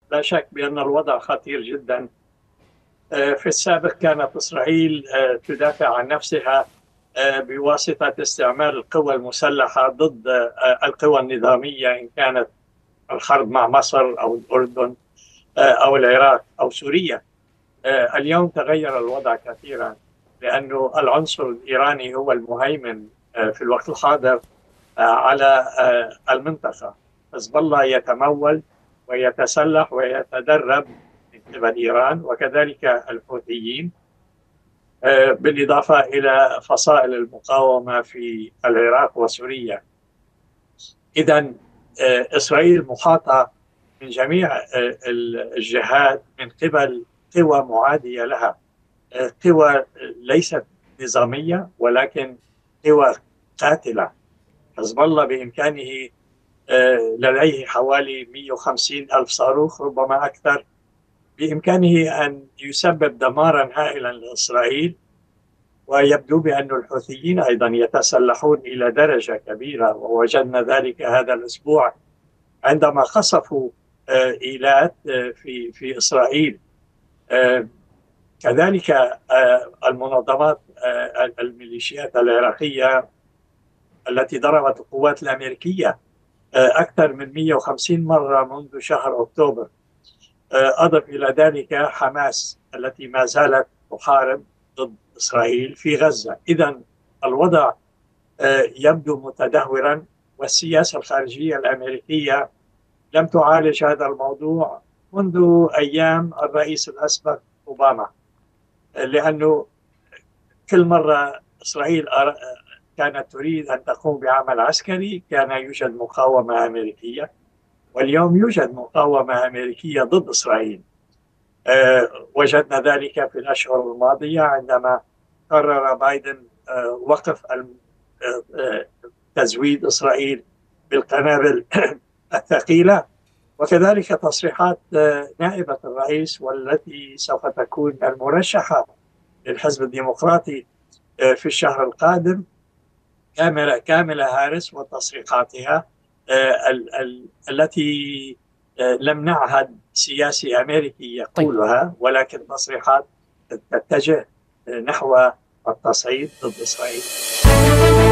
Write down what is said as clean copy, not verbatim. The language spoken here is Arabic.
لا شك بأن الوضع خطير جدا. في السابق كانت إسرائيل تدافع عن نفسها بواسطة استعمال القوى المسلحة ضد القوى النظامية، إن كانت الحرب مع مصر أو الأردن أو العراق أو سوريا. اليوم تغير الوضع كثيرا، لأن العنصر الإيراني هو المهيمن في الوقت الحاضر على المنطقة. حزب الله يتمول ويتسلح ويتدرب من قبل إيران، وكذلك الحوثيين، بالإضافة إلى فصائل المقاومة في العراق وسوريا. إذن إسرائيل محاطة من جميع الجهات من قبل قوى معادية لها، قوى ليست نظامية ولكن قوى قاتلة. حزب الله بإمكانه لديه حوالي 150 ألف صاروخ، ربما أكثر، بإمكانه أن يسبب دمارا هائلا لإسرائيل. ويبدو بأن الحوثيين أيضا يتسلحون إلى درجة كبيرة، ووجدنا ذلك هذا الأسبوع عندما قصفوا إيلات في إسرائيل. كذلك المنظمات الميليشيات العراقية التي ضربت القوات الأمريكية أكثر من 150 مرة منذ شهر أكتوبر. أضف إلى ذلك حماس التي ما زالت تحارب ضد إسرائيل في غزة. إذن الوضع يبدو متدهورا، والسياسة الخارجية الأمريكية لم تعالج هذا الموضوع منذ أيام الرئيس الأسبق أوباما، لأنه كل مرة إسرائيل كانت تريد أن تقوم بعمل عسكري كان يوجد مقاومة أمريكية، واليوم يوجد مقاومة أمريكية ضد إسرائيل. وجدنا ذلك في الأشهر الماضية عندما قرر بايدن وقف تزويد إسرائيل بالقنابل الثقيلة، وكذلك تصريحات نائبة الرئيس والتي سوف تكون المرشحة للحزب الديمقراطي في الشهر القادم، كاملة هاريس، وتصريحاتها التي لم نعهد سياسي أمريكي طيب. يقولها، ولكن تصريحات تتجه نحو التصعيد ضد إسرائيل.